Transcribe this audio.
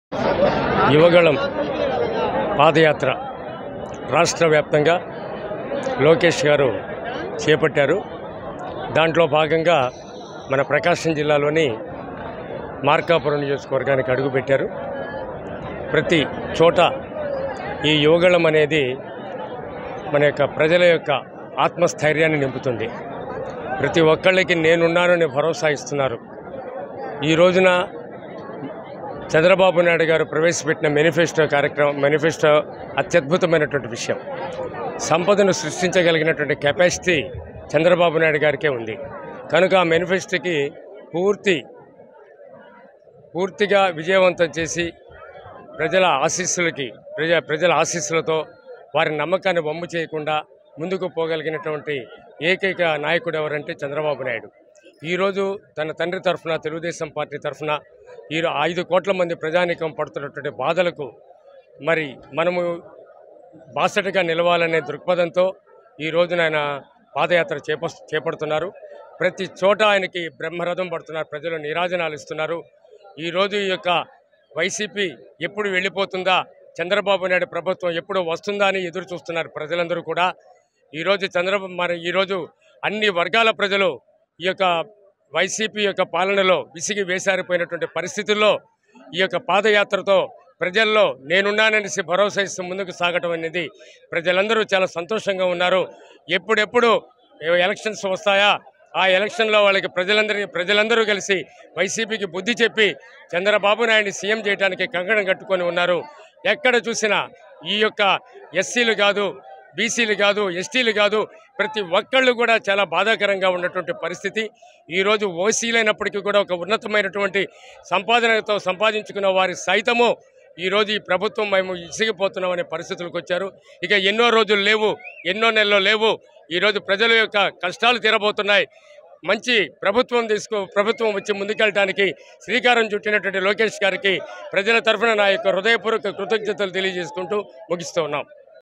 యువగళం పాదయాత్ర రాష్ట్ర వ్యాప్తంగా లోకేష్ గారు చేపట్టారు. దాంట్లో భాగంగా మన ప్రకాశం జిల్లాలోని మార్కాపురం నియోజకవర్గానికి అడుగుపెట్టారు. ప్రతి చోట ఈ యువగళం అనేది మన యొక్క ప్రజల యొక్క ఆత్మస్థైర్యాన్ని నింపుతుంది. ప్రతి ఒక్కళ్ళకి నేనున్నానని భరోసా ఇస్తున్నారు. ఈ రోజున చంద్రబాబు నాయుడు గారు ప్రవేశపెట్టిన మేనిఫెస్టో అత్యద్భుతమైనటువంటి విషయం. సంపదను సృష్టించగలిగినటువంటి కెపాసిటీ చంద్రబాబు నాయుడు గారికే ఉంది. కనుక ఆ మేనిఫెస్టోకి పూర్తిగా విజయవంతం చేసి ప్రజల ఆశీస్సులతో వారి నమ్మకాన్ని వమ్ము చేయకుండా ముందుకు పోగలిగినటువంటి ఏకైక నాయకుడు ఎవరంటే చంద్రబాబు నాయుడు. ఈరోజు తన తండ్రి తరఫున తెలుగుదేశం పార్టీ తరఫున 5 కోట్ల మంది ప్రజానీకం పడుతున్నటువంటి బాధలకు మరి మనము బాసటగా నిలవాలనే దృక్పథంతో ఈ రోజున ఆయన పాదయాత్ర చేపడుతున్నారు. ప్రతి చోట ఆయనకి బ్రహ్మరథం పడుతున్నారు. ప్రజలు నీరాజనాలు ఇస్తున్నారు. ఈరోజు ఈ యొక్క వైసీపీ ఎప్పుడు వెళ్ళిపోతుందా, చంద్రబాబు నాయుడు ప్రభుత్వం ఎప్పుడు వస్తుందా అని ఎదురు చూస్తున్నారు ప్రజలందరూ కూడా. ఈరోజు అన్ని వర్గాల ప్రజలు ఈ యొక్క వైసీపీ యొక్క పాలనలో విసిగి వేసారిపోయినటువంటి పరిస్థితుల్లో ఈ యొక్క పాదయాత్రతో ప్రజల్లో నేనున్నాననేసి భరోసా ఇస్తూ ముందుకు సాగటం అనేది ప్రజలందరూ చాలా సంతోషంగా ఉన్నారు. ఎప్పుడెప్పుడు ఎలక్షన్స్ వస్తాయా, ఆ ఎలక్షన్లో వాళ్ళకి ప్రజలందరూ కలిసి వైసీపీకి బుద్ధి చెప్పి చంద్రబాబు నాయుడిని సీఎం చేయడానికి కంకణం కట్టుకొని ఉన్నారు. ఎక్కడ చూసినా ఈ యొక్క ఎస్సీలు కాదు, బీసీలు కాదు, ఎస్టీలు కాదు, ప్రతి ఒక్కళ్ళు కూడా చాలా బాధాకరంగా ఉన్నటువంటి పరిస్థితి. ఈరోజు ఓసీలైనప్పటికీ కూడా ఒక ఉన్నతమైనటువంటి సంపాదనతో సంపాదించుకున్న వారి సైతము ఈరోజు ఈ ప్రభుత్వం మేము ఇసిగిపోతున్నామనే పరిస్థితులకు వచ్చారు. ఇక ఎన్నో రోజులు లేవు, ఎన్నో నెలలు లేవు. ఈరోజు ప్రజల యొక్క కష్టాలు తీరబోతున్నాయి. మంచి ప్రభుత్వం వచ్చి ముందుకెళ్ళడానికి శ్రీకారం చుట్టినటువంటి లోకేష్ గారికి ప్రజల తరఫున నా యొక్క హృదయపూర్వక కృతజ్ఞతలు తెలియజేసుకుంటూ ముగిస్తూ ఉన్నాం.